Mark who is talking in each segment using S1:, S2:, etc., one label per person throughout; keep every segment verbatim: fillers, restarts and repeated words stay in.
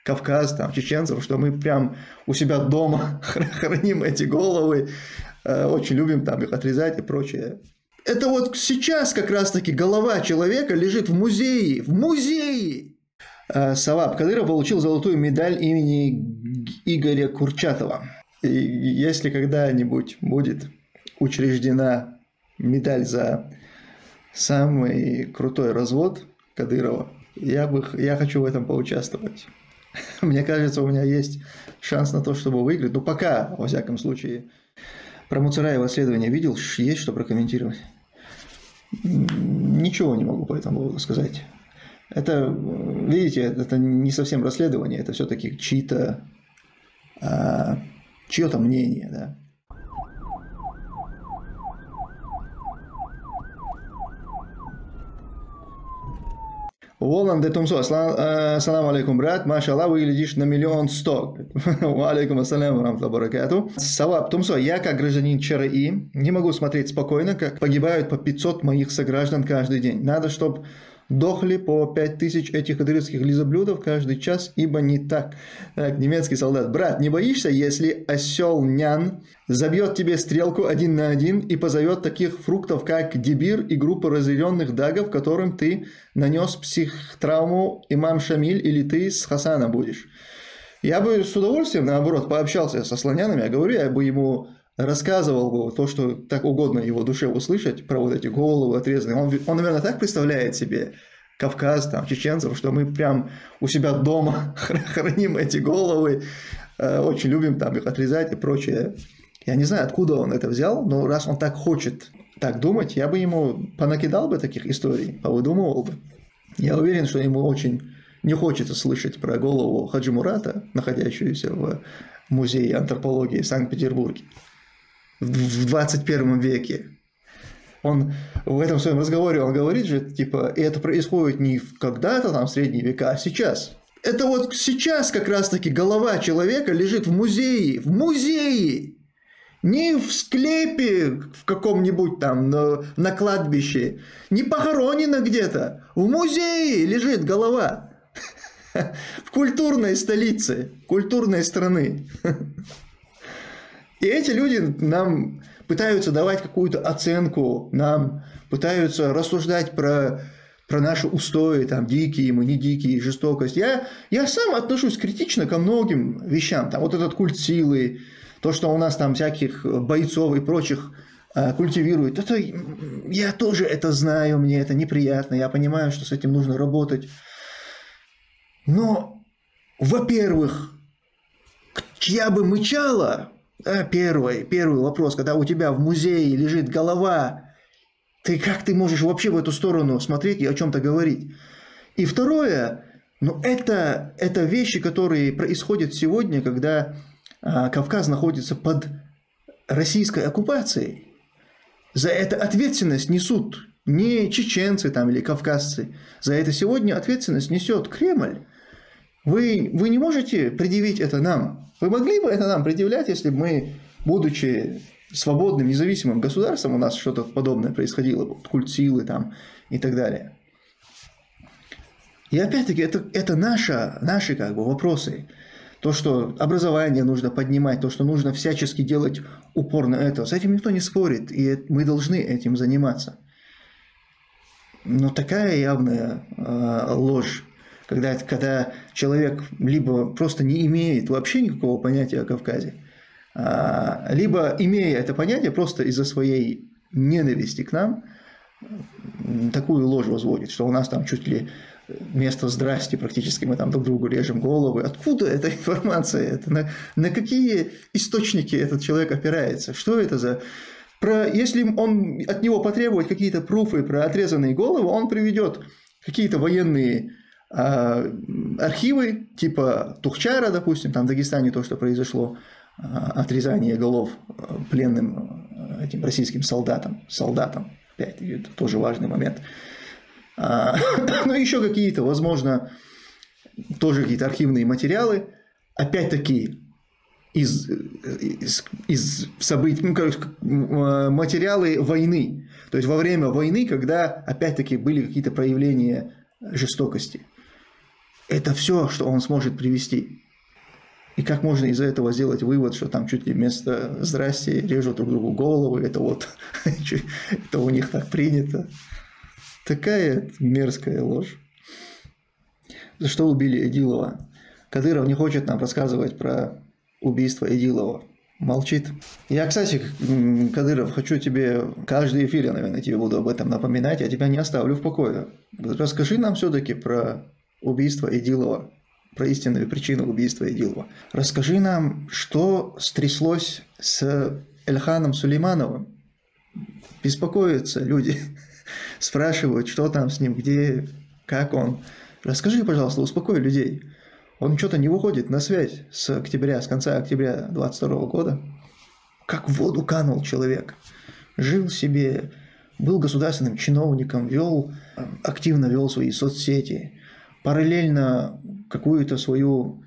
S1: Кавказ, там, чеченцев, что мы прям у себя дома храним эти головы, очень любим там их отрезать и прочее. Это вот сейчас как раз-таки голова человека лежит в музее, в музее. Саваб Кадыров получил золотую медаль имени Игоря Курчатова. И если когда-нибудь будет учреждена медаль за самый крутой развод Кадырова, я, бы, я хочу в этом поучаствовать. Мне кажется, у меня есть шанс на то, чтобы выиграть. Но пока, во всяком случае, про Муцараева исследование видел, есть что прокомментировать? Ничего не могу по этому поводу сказать. Это, видите, это не совсем расследование, это все-таки чьи-то, а, чье-то мнение, да. Волан де Тумсо, ассаламу алейкум, брат, машаллах, выглядишь на миллион сто. Алейкум ассаляму рамтла баракату. Саваб Тумсо, я как гражданин ЧРИ не могу смотреть спокойно, как погибают по пятьсот моих сограждан каждый день. Надо, чтобы дохли по пять тысяч этих кадыровских лизоблюдов каждый час, ибо не так. Так, немецкий солдат. Брат, не боишься, если осел Нян забьет тебе стрелку один на один и позовет таких фруктов, как Дибир и группа разъяренных дагов, которым ты нанес психтравму имам Шамиль, или ты с Хасана будешь? Я бы с удовольствием, наоборот, пообщался со слонянами, я говорю, я бы ему рассказывал бы то, что так угодно его душе услышать, про вот эти головы отрезанные. Он, он, наверное, так представляет себе Кавказ, там, чеченцев, что мы прям у себя дома храним эти головы, очень любим там их отрезать и прочее. Я не знаю, откуда он это взял, но раз он так хочет так думать, я бы ему понакидал бы таких историй, повыдумывал бы. Я уверен, что ему очень не хочется слышать про голову Хаджи Мурата, находящуюся в музее антропологии в Санкт-Петербурге в двадцать первом веке. Он в этом своем разговоре он говорит же, типа, это происходит не когда-то там в средние века, а сейчас. Это вот сейчас как раз-таки голова человека лежит в музее, в музее, не в склепе в каком-нибудь там на, на кладбище, не похоронена где-то, в музее лежит голова. В культурной столице, культурной страны. И эти люди нам пытаются давать какую-то оценку, нам пытаются рассуждать про, про наши устои, там, дикие мы, не дикие, жестокость. Я, я сам отношусь критично ко многим вещам. Там, вот этот культ силы, то, что у нас там всяких бойцов и прочих а, культивируют. Это, я тоже это знаю, мне это неприятно, я понимаю, что с этим нужно работать. Но, во-первых, чья бы мычала, да, первый, первый вопрос, когда у тебя в музее лежит голова, ты как ты можешь вообще в эту сторону смотреть и о чем-то говорить? И второе, ну это, это вещи, которые происходят сегодня, когда а, Кавказ находится под российской оккупацией. За это ответственность несут не чеченцы там, или кавказцы, за это сегодня ответственность несет Кремль. Вы, вы не можете предъявить это нам. Вы могли бы это нам предъявлять, если бы мы, будучи свободным, независимым государством, у нас что-то подобное происходило, культ силы там и так далее. И опять-таки это, это наша, наши как бы вопросы. То, что образование нужно поднимать, то, что нужно всячески делать упор на это. С этим никто не спорит, и мы должны этим заниматься. Но такая явная э, ложь. Когда, когда человек либо просто не имеет вообще никакого понятия о Кавказе, либо, имея это понятие, просто из-за своей ненависти к нам, такую ложь возводит, что у нас там чуть ли место здрасте, практически мы там друг другу режем головы. Откуда эта информация? Это на, на какие источники этот человек опирается? Что это за... Про, если он от него потребует какие-то пруфы про отрезанные головы, он приведет какие-то военные архивы, типа Тухчара, допустим, там в Дагестане то, что произошло, отрезание голов пленным этим российским солдатам, солдатам, опять, это тоже важный момент. Ну, еще какие-то, возможно, тоже какие-то архивные материалы, опять-таки, из, из, из событий, ну, короче, материалы войны, то есть во время войны, когда, опять-таки, были какие-то проявления жестокости. Это все, что он сможет привести. И как можно из-за этого сделать вывод, что там чуть ли вместо «здрасте» режут друг другу головы, это вот, это у них так принято. Такая мерзкая ложь. За что убили Идилова? Кадыров не хочет нам рассказывать про убийство Идилова. Молчит. Я, кстати, Кадыров, хочу тебе, каждый эфир, я, наверное, тебе буду об этом напоминать, я тебя не оставлю в покое. Расскажи нам все-таки про убийство Идилова, про истинную причину убийства Идилова. Расскажи нам, что стряслось с Эльханом Сулеймановым. Беспокоятся люди, спрашивают, что там с ним, где, как он. Расскажи, пожалуйста, успокой людей. Он что-то не выходит на связь с октября, с конца октября двадцать второго года. Как в воду канул человек. Жил себе, был государственным чиновником, вел, активно вел свои соцсети. Параллельно какую-то свою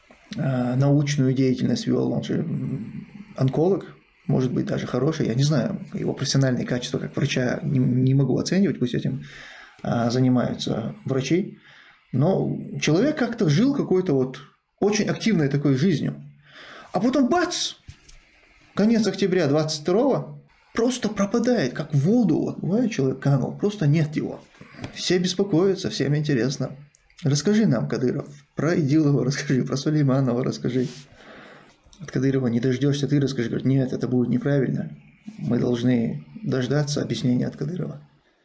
S1: э, научную деятельность вел. Он же онколог, может быть, даже хороший. Я не знаю, его профессиональные качества как врача не, не могу оценивать, пусть этим э, занимаются врачи. Но человек как-то жил какой-то вот очень активной такой жизнью. А потом бац! Конец октября двадцать второго просто пропадает, как в воду. Вот, бывает, человек канул, просто нет его. Все беспокоятся, всем интересно. Расскажи нам, Кадыров, про Идилова расскажи, про Сулейманова расскажи. От Кадырова не дождешься, ты расскажи. Говорит, нет, это будет неправильно. Мы должны дождаться объяснения от Кадырова.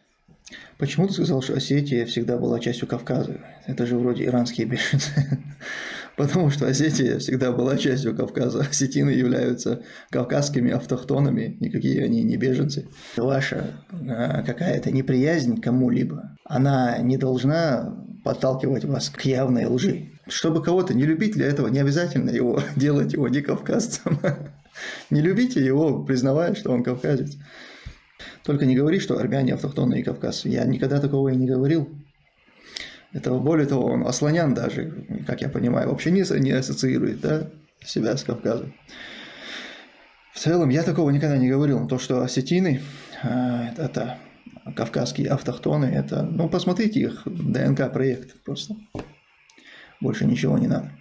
S1: Почему ты сказал, что Осетия всегда была частью Кавказа? Это же вроде иранские беженцы. Потому что Осетия всегда была частью Кавказа. Осетины являются кавказскими автохтонами, никакие они не беженцы. Ваша какая-то неприязнь к кому-либо, она не должна подталкивать вас к явной лжи. Чтобы кого-то не любить, для этого не обязательно его делать его не кавказцем. Не любите его, признавая, что он кавказец. Только не говори, что армяне автохтонные кавказцы. Я никогда такого и не говорил. Это, более того, он асланян даже, как я понимаю, вообще не, не ассоциирует, да, себя с Кавказом. В целом, я такого никогда не говорил. Но то, что осетины, это, это кавказские автохтоны, это, ну, посмотрите их ДНК-проект просто. Больше ничего не надо.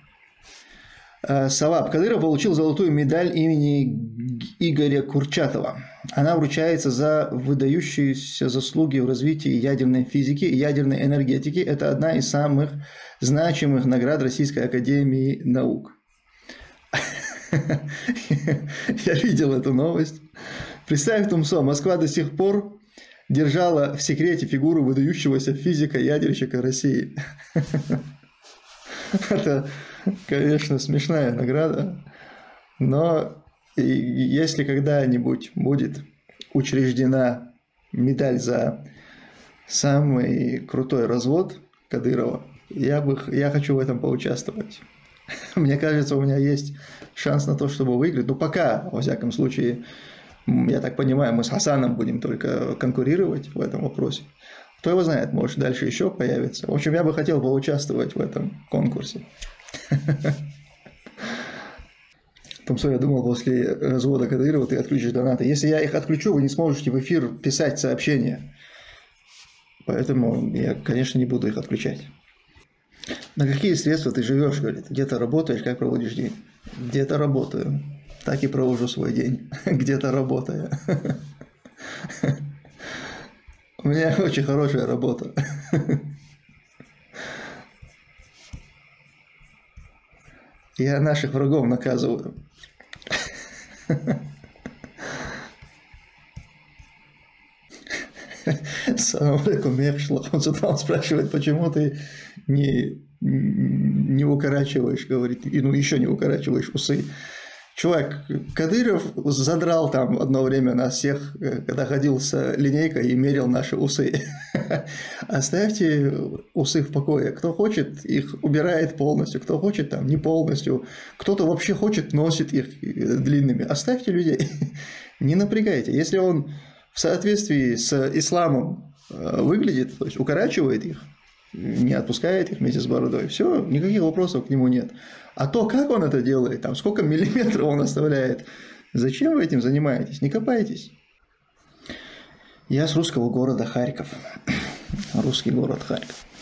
S1: Саваб. Кадыров получил золотую медаль имени Игоря Курчатова. Она вручается за выдающиеся заслуги в развитии ядерной физики и ядерной энергетики. Это одна из самых значимых наград Российской академии наук. Я видел эту новость. Представь, Тумсо, Москва до сих пор держала в секрете фигуру выдающегося физика-ядерщика России. Это, конечно, смешная награда, но если когда-нибудь будет учреждена медаль за самый крутой развод Кадырова, я, бы, я хочу в этом поучаствовать. Мне кажется, у меня есть шанс на то, чтобы выиграть. Ну, пока, во всяком случае, я так понимаю, мы с Хасаном будем только конкурировать в этом вопросе. Кто его знает, может, дальше еще появится. В общем, я бы хотел поучаствовать в этом конкурсе. Томсо, я думал, после развода Кадырова ты отключишь донаты. Если я их отключу, вы не сможете в эфир писать сообщения. Поэтому я, конечно, не буду их отключать. На какие средства ты живешь, говорит? Где-то работаешь, как проводишь день? Где-то работаю. Так и провожу свой день. Где-то работаю. У меня очень хорошая работа. Я наших врагов наказываю. Салам алейкум, он сюда спрашивает, почему ты не, не укорачиваешь, говорит, и ну еще не укорачиваешь усы. Чувак, Кадыров задрал там одно время нас всех, когда ходил с линейкой и мерил наши усы. Оставьте усы в покое. Кто хочет, их убирает полностью, кто хочет, там не полностью. Кто-то вообще хочет, носит их длинными. Оставьте людей. Не напрягайте. Если он в соответствии с исламом выглядит, то есть укорачивает их, не отпускает их вместе с бородой, все, никаких вопросов к нему нет. А то, как он это делает, там, сколько миллиметров он оставляет, зачем вы этим занимаетесь? Не копайтесь. Я с русского города Харьков. Русский город Харьков.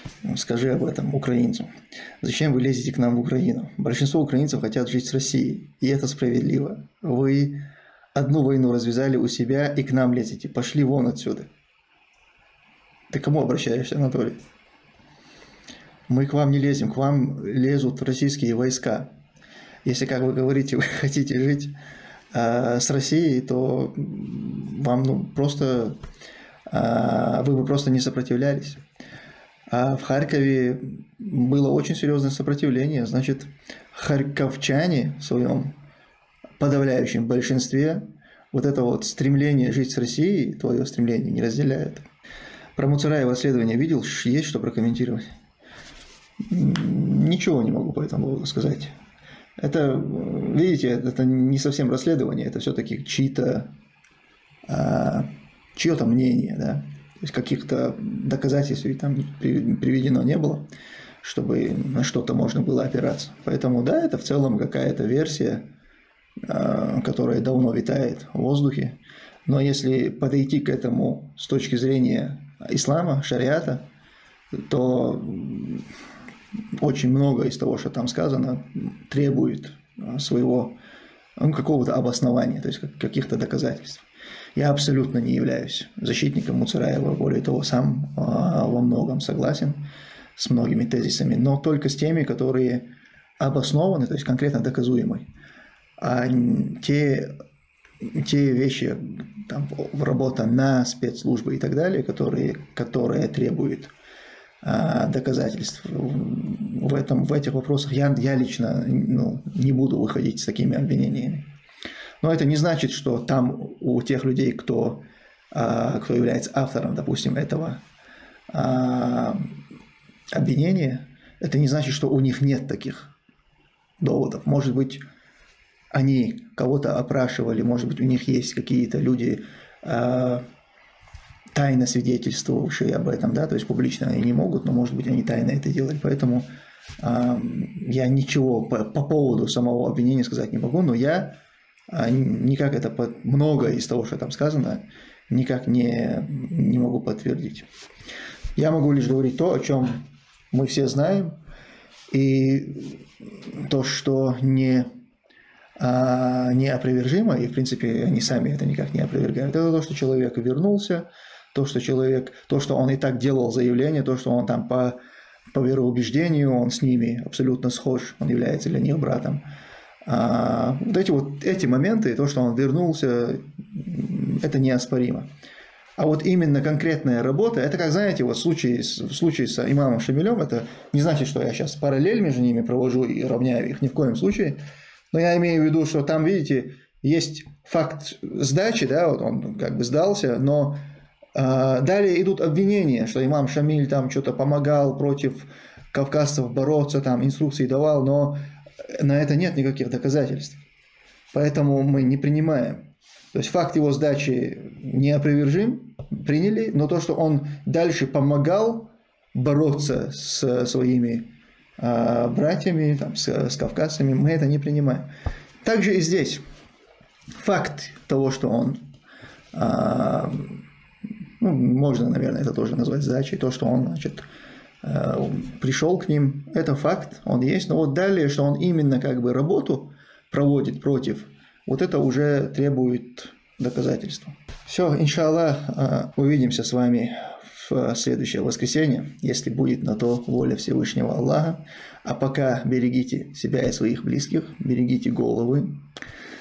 S1: Скажи об этом украинцам. Зачем вы лезете к нам в Украину? Большинство украинцев хотят жить с Россией, и это справедливо. Вы одну войну развязали у себя и к нам лезете. Пошли вон отсюда. Ты к кому обращаешься, Анатолий? Мы к вам не лезем, к вам лезут российские войска. Если, как вы говорите, вы хотите жить э, с Россией, то вам ну, просто, э, вы бы просто не сопротивлялись. А в Харькове было очень серьезное сопротивление. Значит, харьковчане в своем подавляющем большинстве вот это вот стремление жить с Россией, твое стремление, не разделяют. Про Муцараева расследование видел? Есть что прокомментировать? Ничего не могу по этому поводу сказать. Это, видите, это не совсем расследование, это все-таки чьи-то, а, чье-то мнение, да? То есть каких-то доказательств там приведено не было, чтобы на что-то можно было опираться. Поэтому да, это в целом какая-то версия, которая давно витает в воздухе. Но если подойти к этому с точки зрения ислама, шариата, то очень много из того, что там сказано, требует своего ну, какого-то обоснования, то есть каких-то доказательств. Я абсолютно не являюсь защитником Муцараева, более того, сам во многом согласен с многими тезисами, но только с теми, которые обоснованы, то есть конкретно доказуемы. А те, те вещи, там, работа на спецслужбы и так далее, которые, которые требуют а, доказательств, в, этом, в этих вопросах я, я лично ну, не буду выходить с такими обвинениями. Но это не значит, что там у тех людей, кто, кто является автором, допустим, этого обвинения, это не значит, что у них нет таких доводов. Может быть, они кого-то опрашивали, может быть, у них есть какие-то люди, тайно свидетельствовавшие об этом, да, то есть публично они не могут, но, может быть, они тайно это делали. Поэтому я ничего по, по поводу самого обвинения сказать не могу, но я никак это под... многое из того, что там сказано, никак не, не могу подтвердить. Я могу лишь говорить то, о чем мы все знаем, и то, что не, а, неопровержимо, и в принципе они сами это никак не опровергают, это то, что человек вернулся, то, что человек, то, что он и так делал заявление, то, что он там по, по вероубеждению, он с ними абсолютно схож, он является для них братом. А, вот эти вот эти моменты, то, что он вернулся, это неоспоримо. А вот именно конкретная работа, это как, знаете, вот в случае, в случае с имамом Шамилем, это не значит, что я сейчас параллель между ними провожу и равняю их, ни в коем случае. Но я имею в виду, что там, видите, есть факт сдачи, да, вот он как бы сдался, но э, далее идут обвинения, что имам Шамиль там что-то помогал против кавказцев бороться, там инструкции давал, но на это нет никаких доказательств. Поэтому мы не принимаем. То есть факт его сдачи неопровержим, приняли, но то, что он дальше помогал бороться с своими э, братьями, там, с, с кавказцами, мы это не принимаем. Также и здесь факт того, что он, э, ну, можно, наверное, это тоже назвать сдачей, то, что он, значит, э, пришел к ним, это факт, он есть, но вот далее, что он именно как бы работу проводит против, вот это уже требует доказательства. Все, иншаллах, увидимся с вами в следующее воскресенье, если будет на то воля Всевышнего Аллаха. А пока берегите себя и своих близких, берегите головы.